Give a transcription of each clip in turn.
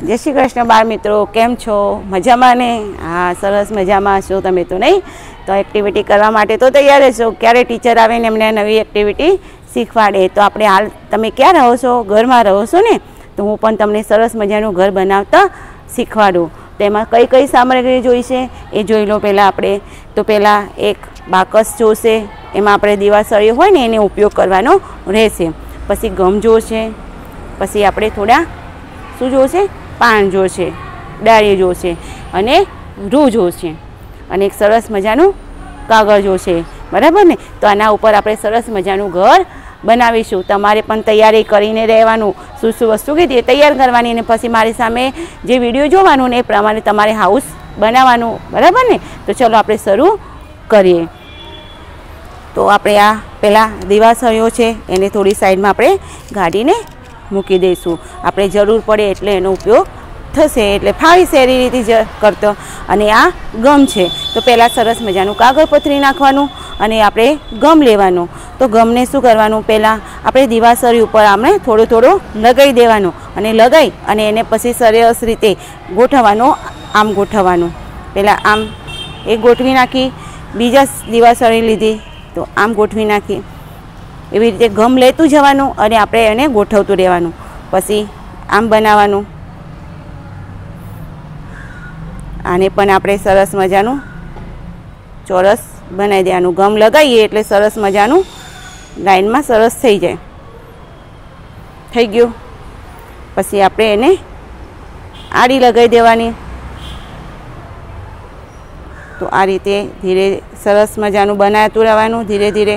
जय श्री कृष्ण बाळ मित्रों, केम छो? मजामां ने? हाँ, सरस मजामां छो तमे तो नहीं? तो एक्टिविटी करवा माटे तो तैयार छो। क्यारे टीचर आवे ने एमने नवी एक्टिविटी शीखवाड़े। तो आपणे हाल तमे क्या रहो छो? घरमां रहो छो ने? तो हूँ पण तमने सरस मजानुं घर बनावता शीखवाडुं। तेमां कई कई सामग्री जोईशे ए जोई लो पहेला आपणे। तो पहेला एक बाकस जोईशे, एमां आपणे दीवासळीओ होय ने एनो उपयोग करवानो रहेशे। पछी गम जोईशे, पछी आपणे थोड़ा शुं जोईशे? पान जोईशे, डाळी जोईशे अने रूं जोईशे अने एक सरस मजानुं कागळ जोईशे, बराबर ने? तो आना उपर आपणे सरस मजानुं घर बनावीशुं। तमारे पण तैयारी करीने रहेवानुं। शुं शुं वस्तु कीधी तैयार करवानी अने पछी मारी सामे जे विडियो जोवानुं ने ए प्रमाणे तमारे हाउस बनाववानुं, बराबर ने? तो चलो आपणे शरू करीए। तो आपणे आ पेला दीवासळीओ छे एने थोड़ी साइडमां आपणे गाडीने मूकी दईशुं। आपणे जरूर पड़े एटले एनो उपयोग थशे, एटले फावी से ए रीते करतो। अने आ गम छे तो पहेला सरस मजानुं कागळ पथरी नाखवानुं अने आपणे गम लेवानुं। तो गमने शुं करवानुं? पहेला आपणे दीवासळी उपर आपणे थोडो थोडो लगाई देवानुं अने लगाई अने एने पछी सरस रीते गोठववानुं। आम गोठववानुं। पहेला आम एक गोठवी नाखी, बीजा दीवासळी लीधी तो आम गोठवी नाखी। एवी रीते गम लेतुं जवानुं अने आपणे एने गोठवतुं रहेवानुं। पछी आम बनाववानुं। आने पण आपणे सरस मजानुं चोरस बनावी देवानुं। गम लगाईए एटले सरस मजानुं लाइनमां सरस थई जाय। थई गयुं। पछी आपणे एने आड़ी लगाई देवानी। तो आ रीते धीरे सरस मजानुं बनावतुं रहेवानुं धीरे धीरे।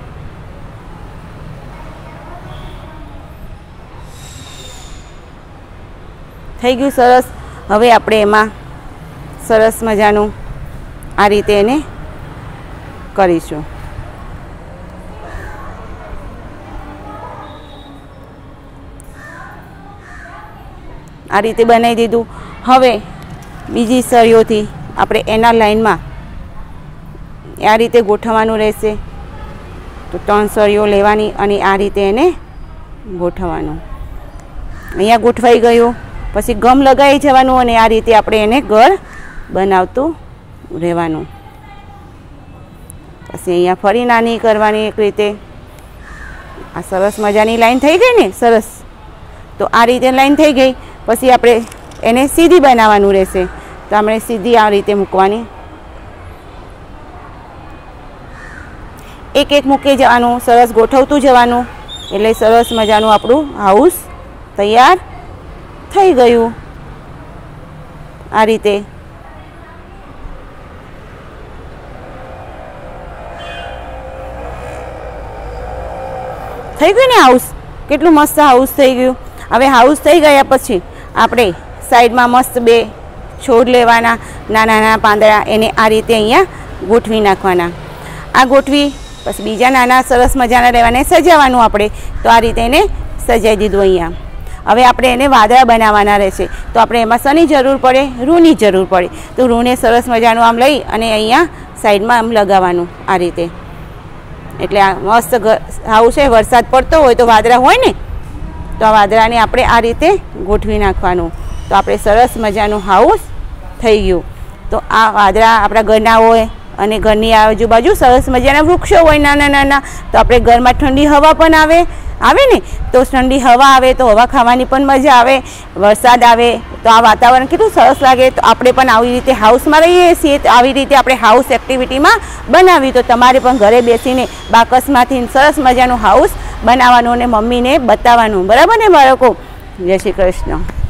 थई गयुं सरस। हवे आपणे एमां सरस मजानुं आ रीते एने करीशुं। आ रीते बनावी दीधुं। हवे बीजी सळीओथी आपणे एना लाइनमां आ रीते गोठववानुं रहेशे। तो 3 सळीओ लेवानी अने आ रीते एने गोठववानुं। अहींया गोठवाई गयुं। पछी गम लगाई जवानुं अने आ रीते आपणे एने घर बनावतुं रहेवानुं। पछी अहींया फरी नानी करवानी एक रीते। आ सरस मजानी लाइन थई गई ने सरस। तो आ रीते लाइन थई गई। पछी आपणे एने सीधी बनाववानुं रहेशे। तो आपणे सीधी आ रीते मूकवानी। एक एक मूकी जवानुं, सरस गोठवतुं जवानुं एटले सरस मजानुं आपणुं हाउस तैयार थई गयुं। आ रीते थई गयुं ने हाउस। केटलुं मस्त हाउस थई गयुं। हवे हाउस थई गया पछी आपणे साइडमां मस्त 2 छोड लेवाना, नाना नाना પાંદડા एने आ रीते अहींया गोठवी नाखवाना। आ गोठवी पछी बीजा नाना सरस मजाना लेवाने सजाववानुं आपणे। तो आ रीते एने सजाई दीधुं अहींया। हवे आपणे एने वादळा बनाववाना रहेशे। तो आपणे एमां शनी जरूर पड़े? रूनी जरूर पड़े। तो रूने सरस मजानुं आम लई अने अहींया साइडमां आम लगाववानुं आ रीते। एटले आ मस्त हाउस छे। वरसाद पड़तो होय तो वादळा होय ने तो आ वादळाने आपणे आ रीते गोठवी नाखवानुं। तो आपणे सरस मजानुं हाउस थई गयुं। तो आ वादळा आपणा घરના होय अने घરની આજુબાજુ सरस मजाना वृक्षो होय नाना नाना। तो आपणे घरमां ठंडी हवा पण आवे ने। तो ठंडी हवा आवे तो हवा खावानी पण मजा आवे। वरसाद आवे तो आ वातावरण केटલું सरस लागे। तो आपणे पण આવી રીતે हाउसमां रहीए छीए। तो આવી રીતે આપણે हाउस एक्टिविटीमां बनावी। तो तमारे पण घरे बेसीने बाकसमांथी सरस मजानुं हाउस बनाववानुं અને મમ્મીને બતાવવાનું, બરાબર ને બાળકો? જય શ્રી કૃષ્ણ।